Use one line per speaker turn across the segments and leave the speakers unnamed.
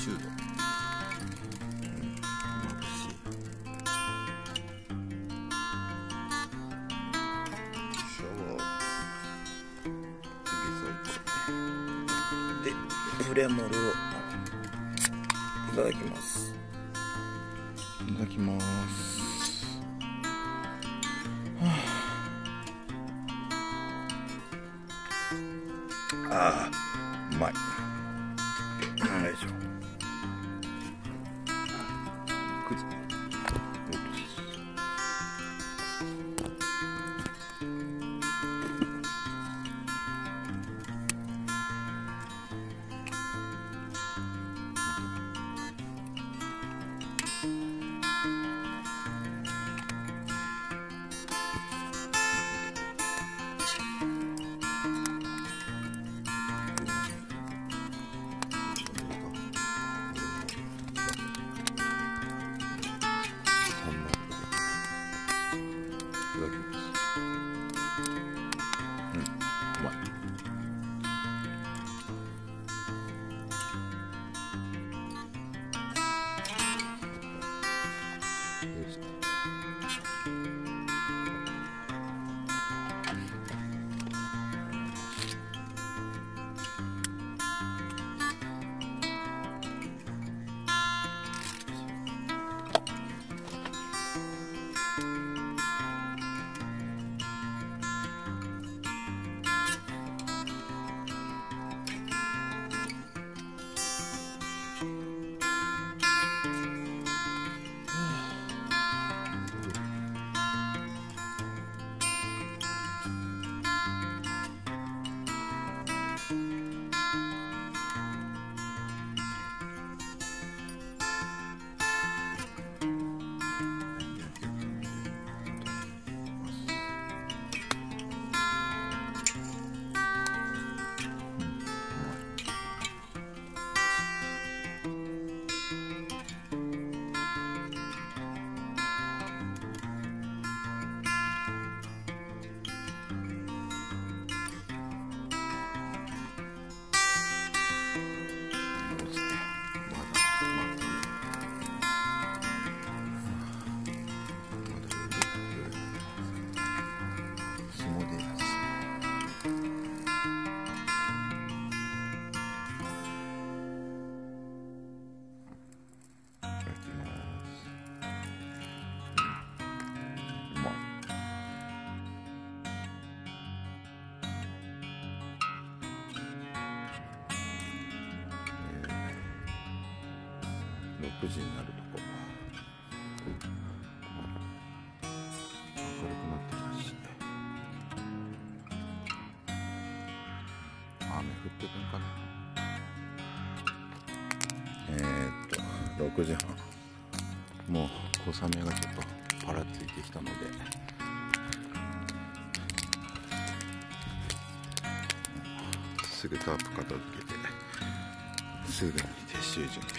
度、眩しい。シャワーでプレモルをいただきます。いただきます。ああ、うまい。よいしょ。くじ。6時になるとこ明るくなってきたし、雨降ってくんかな。6時半、もう小雨がちょっとパラついてきたので、すぐタープ片付けてすぐに撤収準備。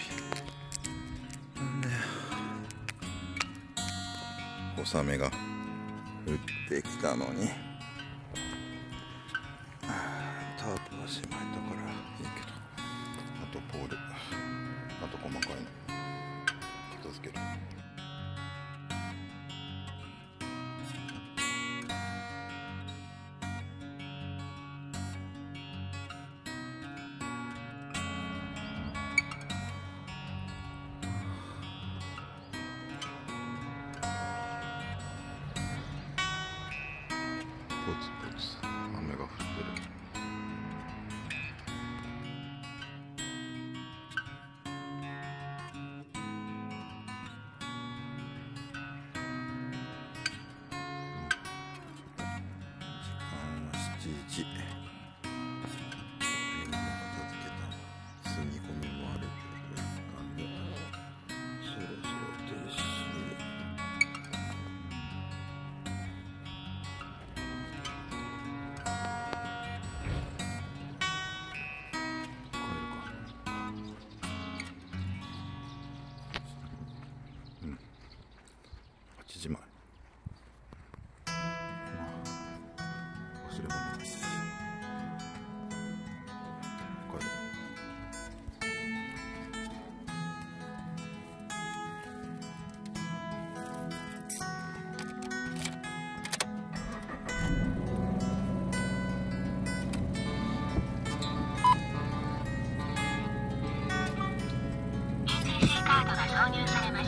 小雨が降ってきたのにタープはしまえたからいいけど、あとポール、あと細かいの片付ける。ポツポツ雨が降ってる。時間は7時。片付けた。積み込みもあるという感じで、そろそろ停止。8時前。忘れ物なし。帰る。
入されました。